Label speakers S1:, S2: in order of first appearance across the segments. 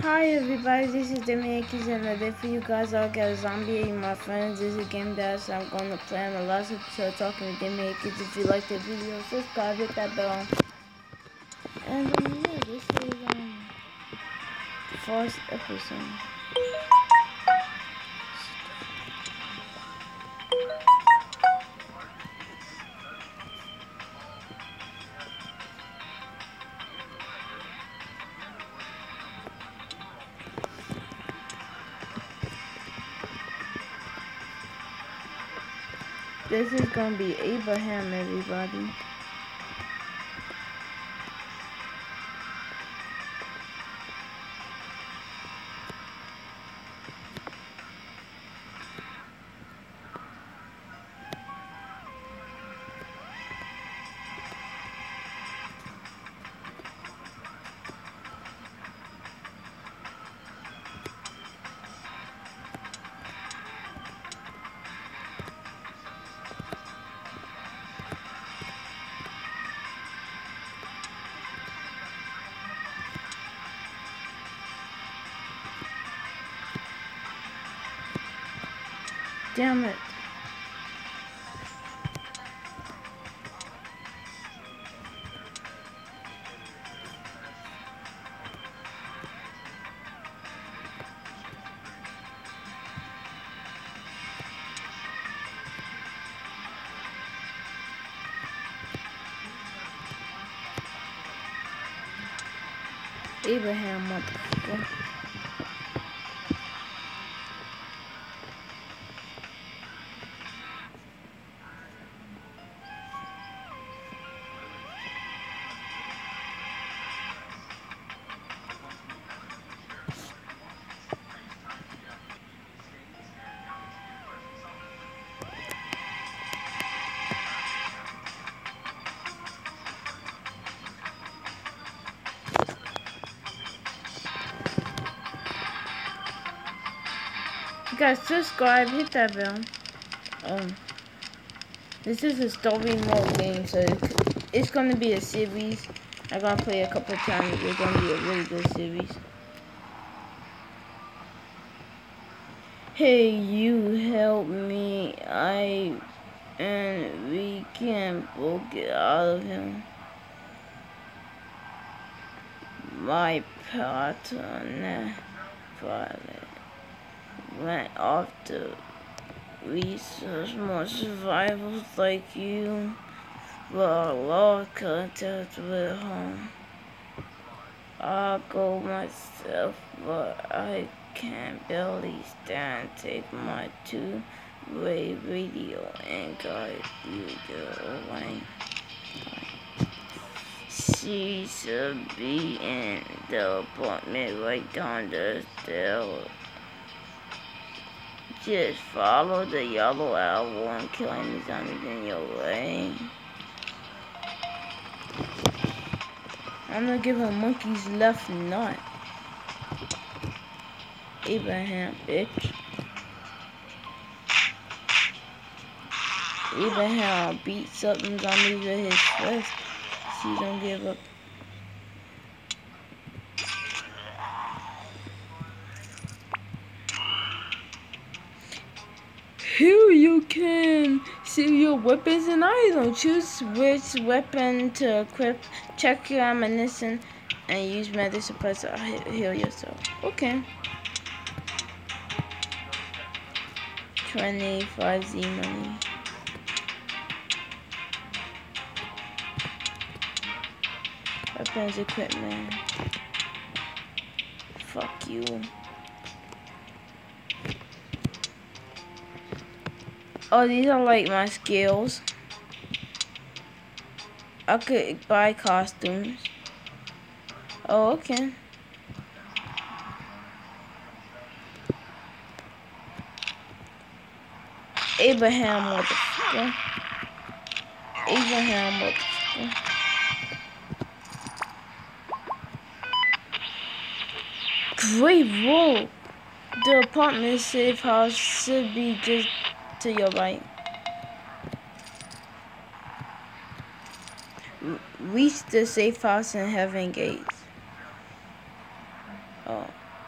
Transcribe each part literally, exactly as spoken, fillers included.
S1: Hi everybody, this is the Yankees and I did for you guys. I got a zombie and my friends. This is a game that so I'm going to play on the last episode talking with the Yankees. If you like the video, subscribe, hit that bell. And um, yeah, this is um, the first episode. This is going to be Abraham, everybody. Damn it. Abraham, motherfucker. Guys, subscribe, hit that bell. Um, this is a story mode game, so it's gonna be a series. I'm gonna play a couple times. It's gonna be a really good series. Hey, you help me! I and we can't both get out of him. My partner father went off to research more survivors like you, but I lost contact with home. I'll go myself, but I can barely stand. Take my two-way radio and guide you the way. She's a be in the apartment right down the stairs. Just follow the yellow arrow and kill any zombies in your way. I'm gonna give her monkey's left nut. Abraham, bitch. Abraham beats up them zombies with his fist. She don't give up. Here you can see your weapons and items. Choose which weapon to equip. Check your ammunition and use medic suppressor to heal yourself. Okay. twenty-five Z money. Weapons equipment. Fuck you. Oh, these are like my skills. I could buy costumes. Oh, okay. Abraham, motherfucker. Abraham, motherfucker. Great roll. The apartment safe house should be just to your right. Reach the safe house in Heaven Gates. Oh.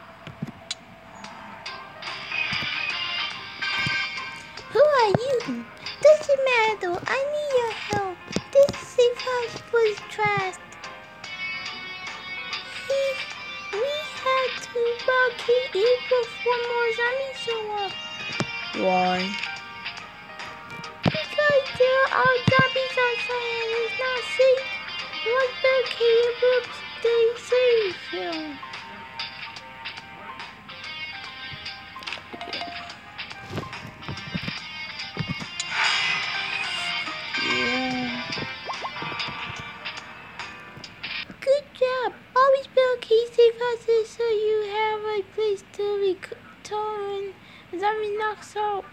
S1: see it before more zombies show up. Why? Because there are zombies outside and it's not safe. Once barricaded, we'll stay safe here. Yeah. Good job. Always barricade safe houses so you have a place to return when zombie knocks out.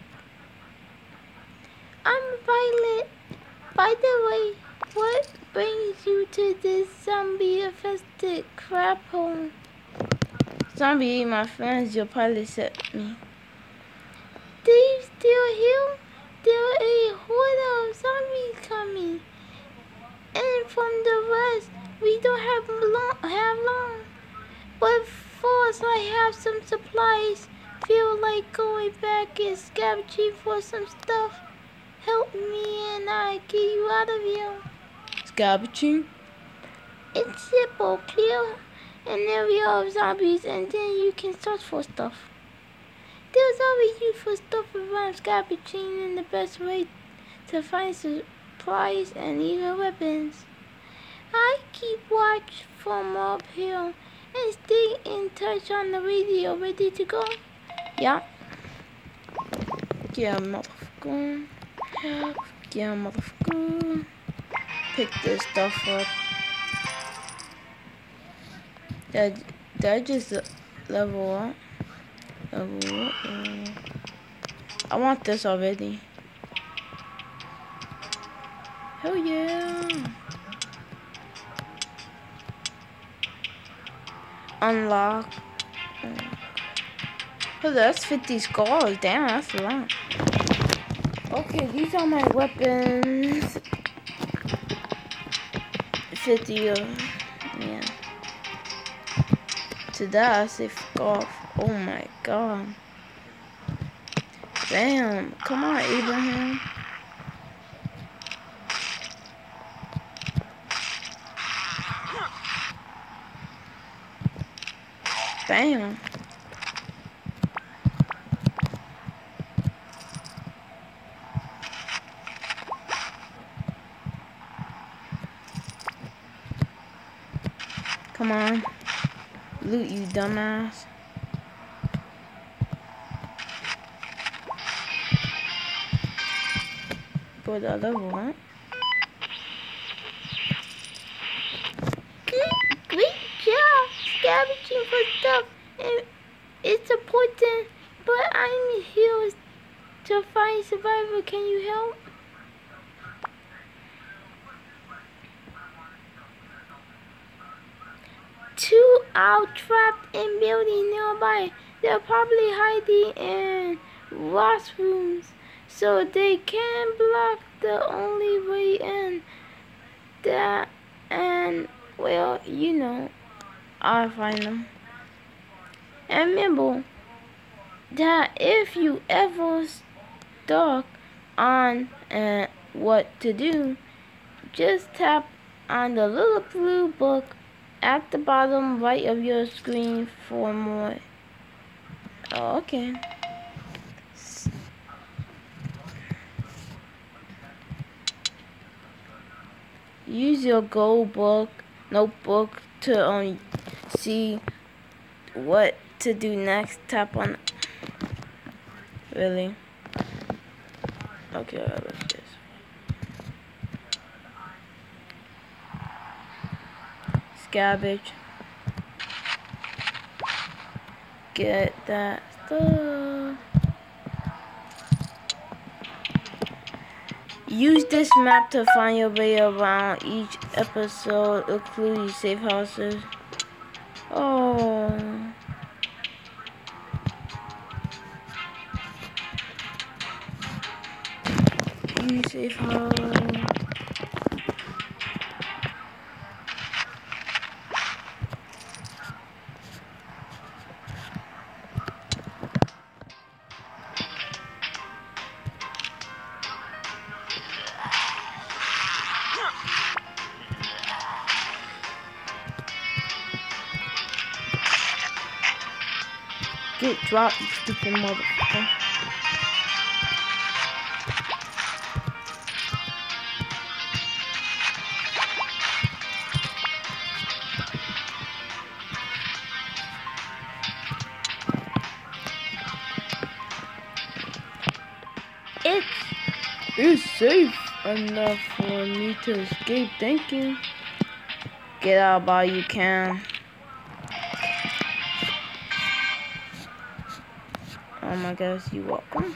S1: I'm Violet. By the way, what brings you to this zombie-infested crap hole? Zombie ate my friends. Your pilot sent me. They still here? There are a horde of zombies coming, and from the rest, we don't have long. Have long. But first, I have some supplies. Feel like going back and scavenging for some stuff. Help me and I get you out of here. Scavenging? It's simple. Clear an area of zombies and then you can search for stuff. There's always useful stuff around scavenging and the best way to find supplies and even weapons. I keep watch from up here and stay in touch on the radio. Ready to go? Yeah. Yeah, motherfucker. Yeah, motherfucker. Pick this stuff up. That that just level up. Level up. Uh, I want this already. Hell yeah. Unlock. Oh, that's fifty scars. Damn, that's a lot. Okay, these are my weapons. fifty, uh, yeah. To that, I say fuck off. Oh my god. Damn, come on, Abraham. Bam. Come on. Loot, you dumbass. For the level, huh? Good, great job scavenging for stuff. And it's important, but I'm here to find survivor. Can you help? Two are trapped in building nearby. They're probably hiding in washrooms, so they can block the only way in. That and well, you know, I'll find them. And remember that if you ever stuck on uh, what to do, just tap on the little blue book at the bottom right of your screen for more. Oh, okay. Use your gold book notebook to um see what to do next. Tap on. Really? Okay, let's just. Scavenge. Get that stuff. Use this map to find your way around each episode, including safe houses. Oh. Use safe house. Get dropped, you stupid motherfucker. It's, it's safe enough for me to escape. Thank you. Get out while you can. Oh my gosh, you welcome.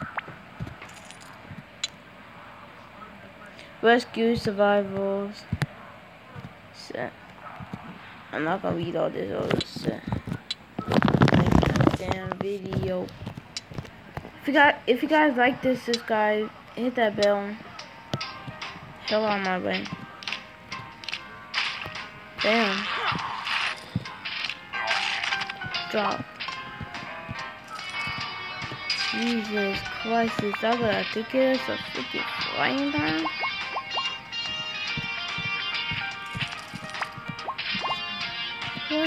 S1: Rescue survivors. Set. I'm not gonna read all this other shit. Like damn video. If you guys, if you guys like this, subscribe, hit that bell. Hell on my way. Damn. Drop. Jesus Christ, is that what I think it is? A freaking frying pan? What?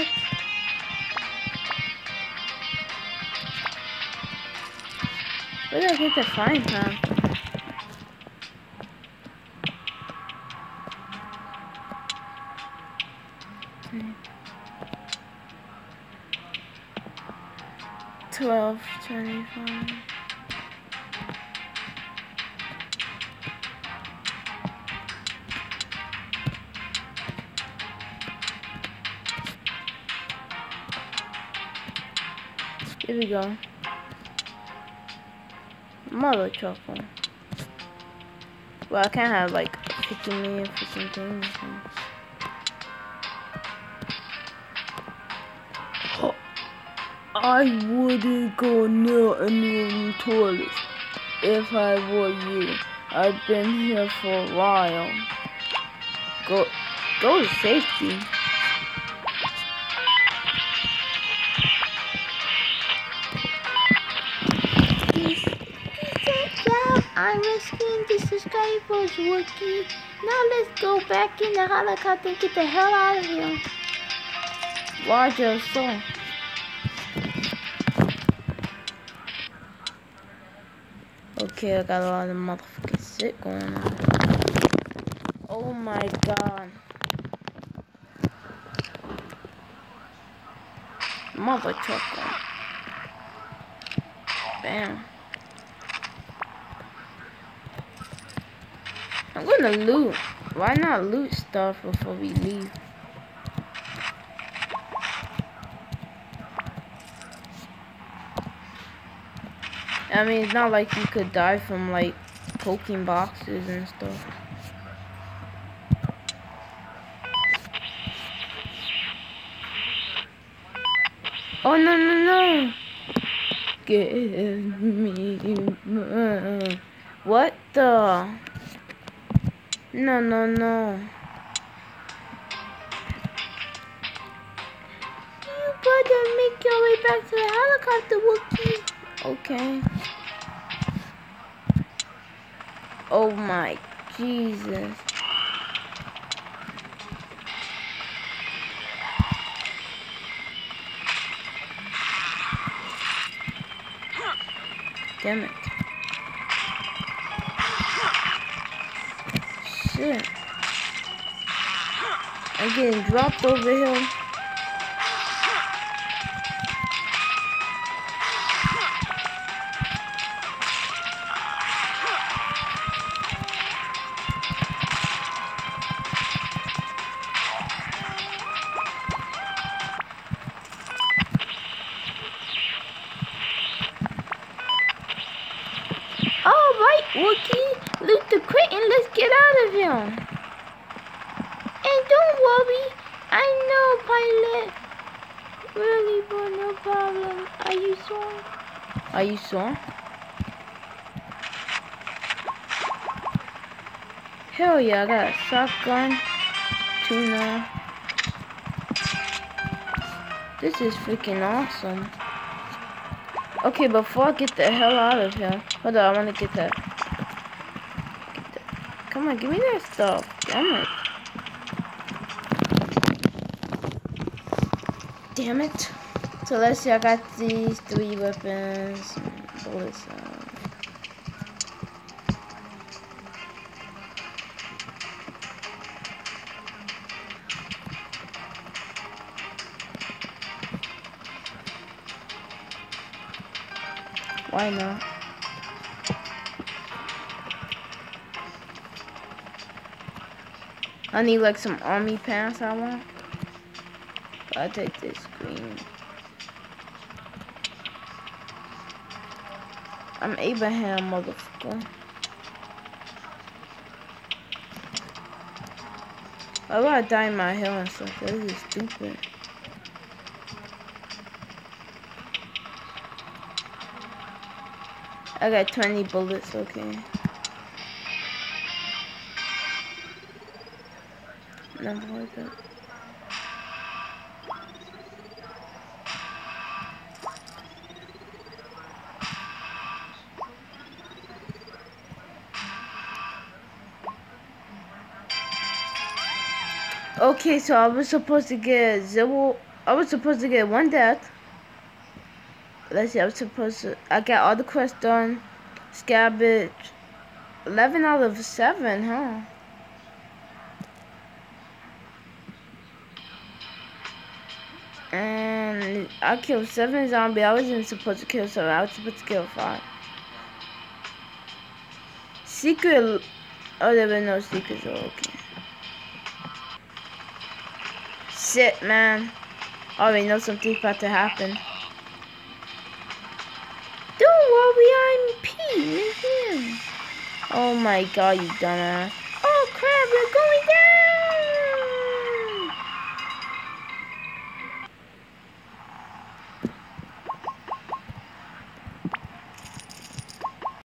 S1: Where did I get the frying pan from? Twelve twenty-five. Here we go. Mother trucker. Well, I can't have like fifty million freaking things. Oh, I wouldn't go near any of the toilets if I were you. I've been here for a while. Go, go to safety. I'm rescuing the subscribers, Wookie. Now let's go back in the helicopter and get the hell out of here. Roger, so. Okay, I got a lot of motherfucking shit going on. Oh my god. Mother trucker. Bam. I'm gonna loot. Why not loot stuff before we leave? I mean, it's not like you could die from like poking boxes and stuff. Oh no no no! Give me more. What the? No, no, no. You better make your way back to the helicopter, Wookie. Okay. Oh my Jesus. Damn it. Shit. I'm getting dropped over here. Alright, Wookie, loot the crate and let's get out of here. And don't worry, I know, pilot. Really, boy, no problem. Are you sure? Are you sure? Hell yeah, I got a shotgun, tuna. This is freaking awesome. Okay, before I get the hell out of here, hold on, I want to get that. Get that. Come on, give me that stuff. Damn it. Damn it. So let's see, I got these three weapons. Bullets. Um, why not? I need like some army pants I want. But I take this green. I'm Abraham, motherfucker. Why would I dye my hair and stuff? This is stupid. I got twenty bullets, okay. Never like that. Okay, so I was supposed to get zero. I was supposed to get one death. Let's see, I was supposed to. I got all the quests done. Scabbage. eleven out of seven, huh? And I killed seven zombies. I wasn't supposed to kill seven. I was supposed to kill five. Secret. Oh, there were no secrets. Oh, okay. Shit, man. I already know something's about to happen. Don't worry, I'm Pete. Oh my god, you dumbass.